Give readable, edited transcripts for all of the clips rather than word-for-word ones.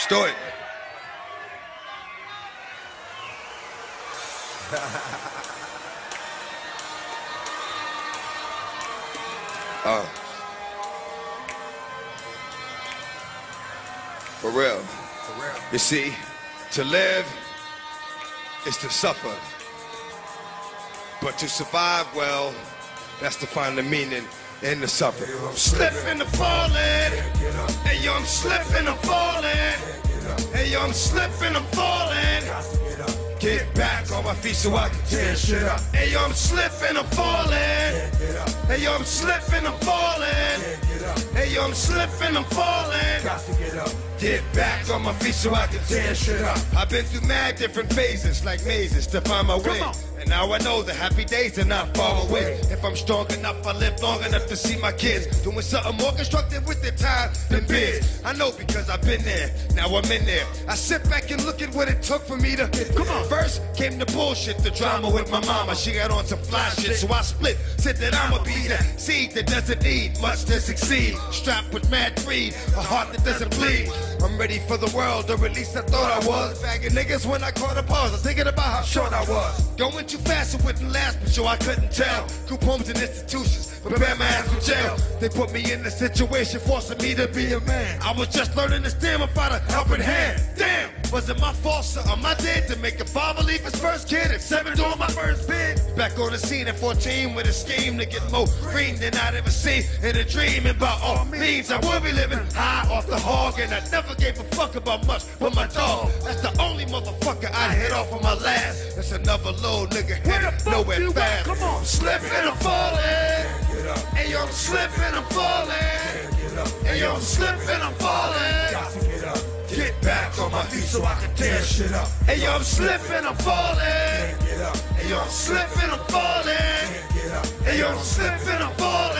Stoic. For real. You see, to live is to suffer. But to survive, well, that's to find the meaning in the suffering. I'm slipping and falling. Hey, yo, I'm slipping and falling. Hey, yo, I'm slipping and falling. Get back on my feet so I can tear shit up. Hey, yo, I'm slipping and falling. Hey, yo, I'm slipping and falling. Hey, yo, I'm slipping and falling. Got to get up. Get back on my feet so I can tear shit up. I've been through mad different phases, like mazes, to find my way. And now I know the happy days are not far away. If I'm strong enough, I live long enough to see my kids doing something more constructive with their time than biz. I know because I've been there, now I'm in there. I sit back and look at what it took for me to come on. First came the bullshit, the drama with my mama. She got on some fly shit, so I split. Said that I'ma be that seed that doesn't need much to succeed. Strapped with mad greed, a heart that doesn't bleed. I'm ready for the world, or at least I thought I was. Bagging niggas when I caught a pause, I was thinking about how short I was. Going too fast, it wouldn't last, but sure I couldn't tell. Group homes and institutions, prepare my ass for jail. They put me in a situation, forcing me to be a man. I was just learning to stand without a helping hand. Damn, was it my fault, sir? Am I dead to make a father leave his first kid at 7 doing my first bid? Back on the scene at 14 with a scheme to get more green than I'd ever seen in a dream. And by all means, I would be living high off the hog, and I never gave a fuck about much but my dog. That's the only motherfucker I hit off of my last. That's another little nigga headed nowhere fast. Come on, slipping and falling. Hey yo, I'm slipping and falling. Hey yo, I'm slipping and falling. Get back on my feet so I can tear shit up. Hey yo, I'm slipping and falling. Hey yo, I'm slipping and falling. Hey yo, I'm slipping and falling.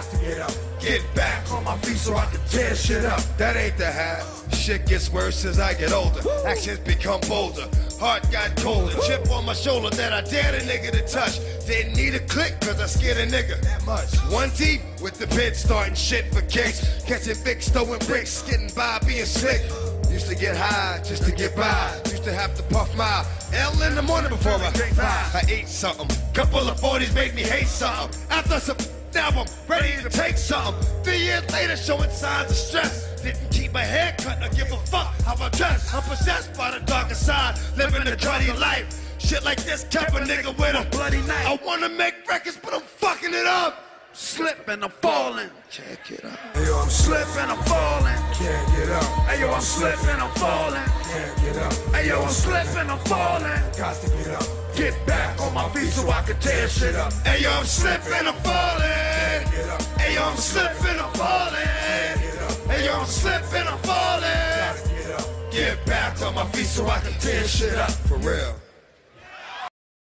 Get back on my feet so I can tear shit up. That ain't the hat. Shit gets worse as I get older. Actions become bolder. Heart got colder. Chip on my shoulder that I dared a nigga to touch. Didn't need a click cause I scared a nigga that much. One deep with the pit starting shit for kicks. Catching Vicks, throwing bricks, getting by being slick. Used to get high just to get by. Used to have to puff my L in the morning before I ate something. Couple of 40s made me hate something. After some, now I'm ready to take something. 3 years later showing signs of stress. Didn't keep my hair cut or give a fuck how I dress. I'm possessed by the darker side, living a dirty life. Shit like this kept a nigga with a bloody knife. I wanna make records but I'm fucking it up. Slipping and falling. Can't get up. Hey yo, I'm slipping and falling. Can't get up. Hey yo, I'm slipping and falling. Can't get up. Hey yo, I'm slipping and falling. Got to get up. Get back on my feet so I can tear shit up. Hey yo, I'm slipping and falling. Get up. Hey yo, I'm slipping and falling. Hey yo, I'm slipping and falling. Get back on my feet so I can tear shit up. For real.